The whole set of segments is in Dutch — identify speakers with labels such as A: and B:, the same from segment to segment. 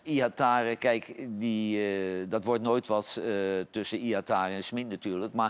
A: Ihatare, kijk, dat wordt nooit wat tussen Ihatare en Smit natuurlijk. Maar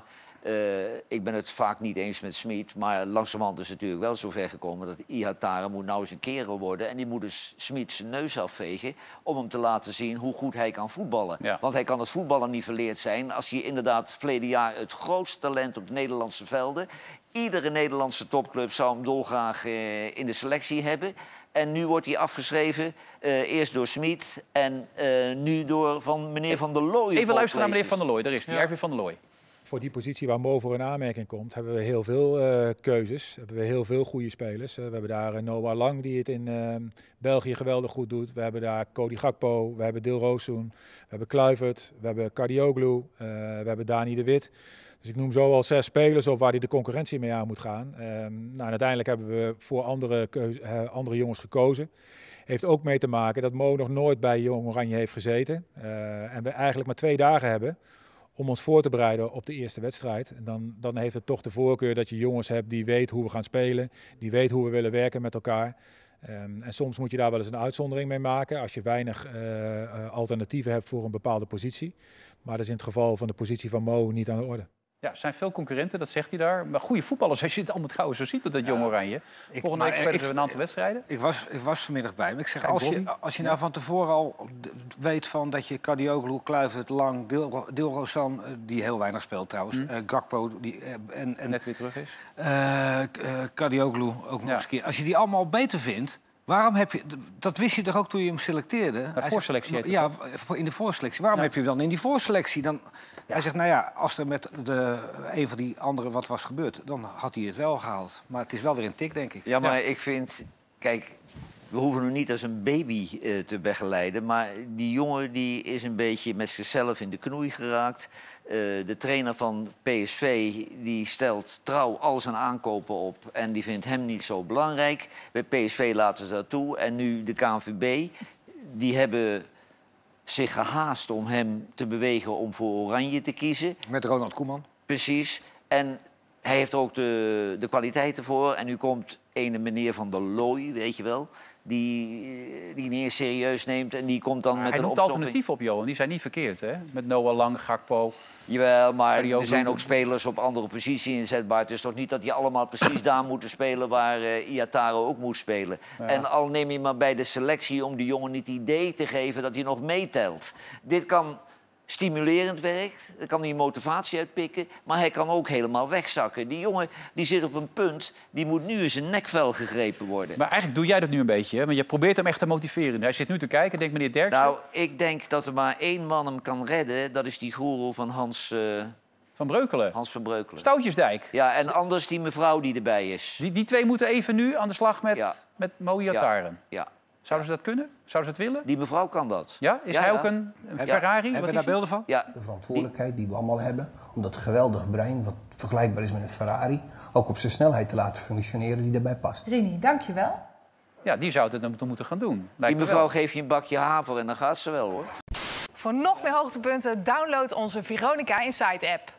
A: ik ben het vaak niet eens met Smit. Maar langzamerhand is het natuurlijk wel zover gekomen dat Ihatare moet nou eens een kerel worden. En die moet dus Smit zijn neus afvegen om hem te laten zien hoe goed hij kan voetballen. Ja. Want hij kan het voetballen niet verleerd zijn als hij inderdaad verleden jaar het grootste talent op de Nederlandse velden. Iedere Nederlandse topclub zou hem dolgraag in de selectie hebben. En nu wordt hij afgeschreven, eerst door Smit en nu door meneer Van der Looy.
B: Even luisteren naar meneer Van der Looy, daar is hij, Erwin van der Looy.
C: Voor die positie waar Mo voor in aanmerking komt, hebben we heel veel keuzes. Hebben we heel veel goede spelers. We hebben daar Noah Lang die het in België geweldig goed doet. We hebben daar Cody Gakpo, we hebben Dilrosun, we hebben Kluivert, we hebben Kadioglu, we hebben Dani de Wit. Dus ik noem zo al 6 spelers op waar hij de concurrentie mee aan moet gaan. Nou, uiteindelijk hebben we voor andere jongens gekozen. Heeft ook mee te maken dat Mo nog nooit bij Jong Oranje heeft gezeten. En we eigenlijk maar 2 dagen hebben om ons voor te bereiden op de eerste wedstrijd. En dan heeft het toch de voorkeur dat je jongens hebt die weten hoe we gaan spelen. Die weten hoe we willen werken met elkaar. En soms moet je daar wel eens een uitzondering mee maken als je weinig alternatieven hebt voor een bepaalde positie. Maar dat is in het geval van de positie van Mo niet aan de orde.
B: Ja, er zijn veel concurrenten, dat zegt hij daar. Maar goede voetballers, als je het allemaal trouwens zo ziet met dat Jong Oranje. Volgende week spelen ze een aantal wedstrijden.
D: Ik was vanmiddag bij hem. Ik zeg, als je nou van tevoren al weet van dat je Kadioglu, Kluivert, Lang, Dilrosun, die heel weinig speelt trouwens, Gakpo, die en
B: net weer terug is.
D: Kadioglu ook nog eens een keer. Als je die allemaal beter vindt, waarom heb je... Dat wist je toch ook toen je hem selecteerde?
B: De voorselectie heet het.
D: Ja, in de voorselectie. Waarom heb je hem dan in die voorselectie? Hij zegt, nou ja, als er met een van die anderen wat was gebeurd, dan had hij het wel gehaald. Maar het is wel weer een tik, denk ik.
A: Ja, maar ik vind... Kijk, we hoeven hem niet als een baby te begeleiden. Maar die jongen die is een beetje met zichzelf in de knoei geraakt. De trainer van PSV die stelt trouw al zijn aankopen op. En die vindt hem niet zo belangrijk. Bij PSV laten ze dat toe. En nu de KNVB, die hebben zich gehaast om hem te bewegen om voor Oranje te kiezen.
D: Met Ronald Koeman.
A: Precies. En hij heeft er ook de kwaliteiten voor. En nu komt ene meneer Van der Looy, weet je wel, die niet eens serieus neemt. En die komt dan met een opstopping.
B: Hij noemt alternatieven op, Johan. Die zijn niet verkeerd, hè? Met Noah Lang, Gakpo.
A: Jawel, maar er zijn ook spelers op andere posities inzetbaar. Het is toch niet dat die allemaal precies daar moeten spelen waar Ihatare ook moet spelen. Ja. En al neem je maar bij de selectie om die jongen niet het idee te geven dat hij nog meetelt. Dit kan stimulerend werken, dan kan hij motivatie uitpikken, maar hij kan ook helemaal wegzakken. Die jongen die zit op een punt, die moet nu in zijn nekvel gegrepen worden.
B: Maar eigenlijk doe jij dat nu een beetje, hè? Want je probeert hem echt te motiveren. Hij zit nu te kijken, denkt meneer Derksen.
A: Nou, ik denk dat er maar 1 man hem kan redden. Dat is die goeroe van Hans
B: van Breukelen.
A: Hans van Breukelen.
B: Stoutjesdijk.
A: Ja, en anders die mevrouw die erbij is.
B: Die 2 moeten even nu aan de slag met Mo Ihatare.
A: Ja.
B: Zouden ze dat kunnen? Zouden ze het willen?
A: Die mevrouw kan dat.
B: Ja? Is hij ook een Ferrari?
D: Hebben we daar beelden van?
A: Ja.
E: De verantwoordelijkheid die we allemaal hebben om dat geweldige brein, wat vergelijkbaar is met een Ferrari, ook op zijn snelheid te laten functioneren die daarbij past.
F: Rini, dankjewel.
B: Ja, die zou het dan moeten gaan doen.
A: Die mevrouw geeft je een bakje haver en dan gaat ze wel, hoor.
F: Voor nog meer hoogtepunten download onze Veronica Inside app.